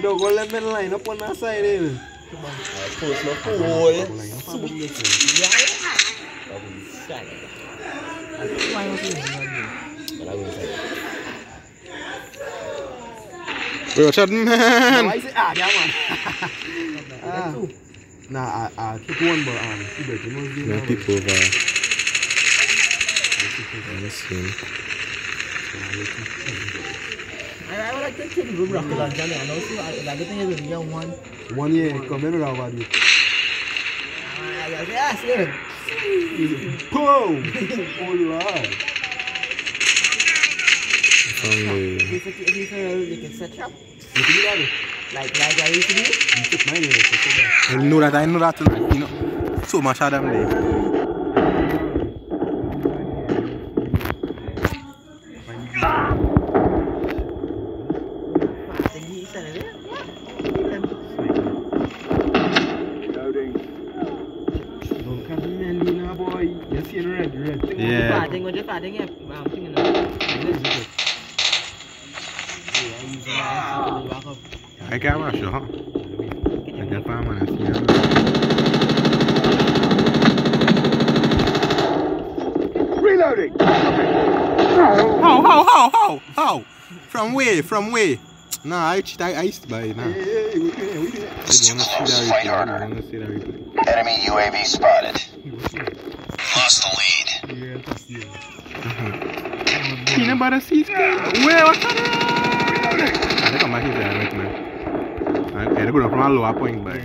don't go let me line up on that side, eh? Post no cool. Richard, man. Why is it? Ah, yeah, man. Nah, I took one, but you must be No people over. I would like to take good rock like that. I know, so I think it's a young one. 1 year, come in around you. Yes, yeah. Boom! Alright. You can set up. You can do that. Like I used to do. You took mine here, so I know that, you know, so much of them there. don't come in, Lina boy. You see the red thing. Yeah. I can't wash it, huh? I can't find one. Reloading! How? From where? Nah, I used to buy it now. Enemy UAV spotted. Lost the lead. Peanut butter seeds, where? What's that? I think I'm actually there right now. I go from a lower point, but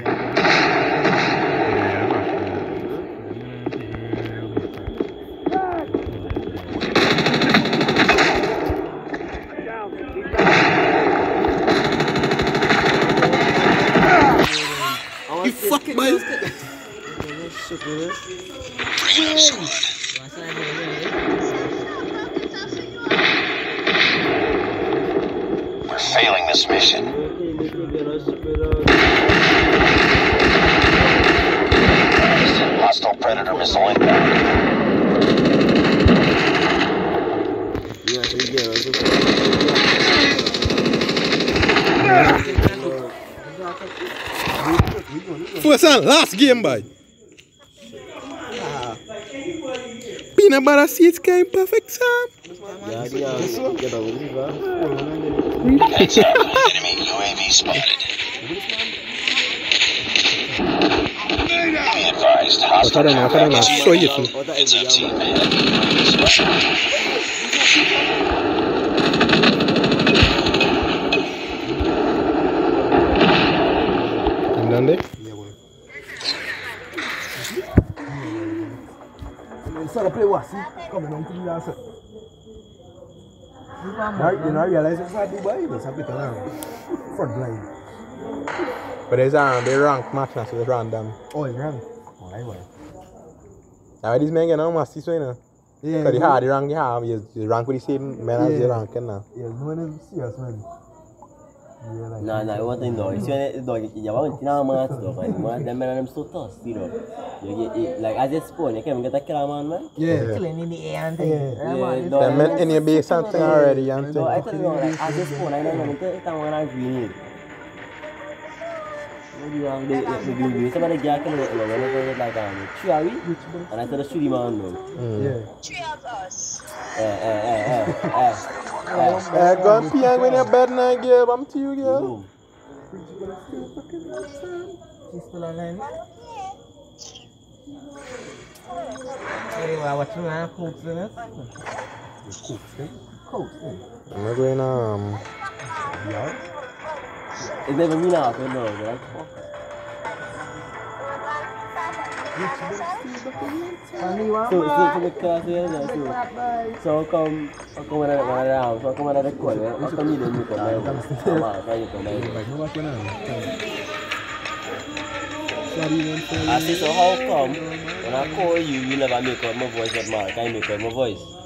you fuck, boy. Bring up squad. We're failing this mission. Hostile Predator missile inbound. First and last game, boy. Peanut butter seeds came perfect, Sam. Heads up. Enemy UAV spotted. Be advised. Hostile Show you too. Heads up, team. Enemy UAV spotted. I'm done there. Instead of play what? See? Come on, come on, sir. You know, I realize it's not Dubai, but it's a bit around. Front line. But there's they rank match now, so it's random. Oh, it's rank. Oh, I will. Now these men get on must see so, you know. Yeah. Because the hard rank you have, you rank with the same men as you rank now. Yeah, no one is serious, man. No, one thing though, you want to know man stuff, and them men so tough, you know. You get like as you spawn, you can't get a killer man. Yeah. Killing in the air and thing. Them men in your base something already, and thing. No, I tell you, like as you spawn, I don't know, it's a one green. Maybe somebody get a little like and I said the shooty man. Yeah. Three of us. Go and pee and go in your bed now, girl. I'm to you, girl. She's still online. Anyway, what's your cooks in it? Cooks, I'm going Yeah. It's never been out, no, like fuck. So the class here, so come when I so come when I record, I come in and you come I say, so how come when I call you, you never make out my voice, but Mark, I make out my voice?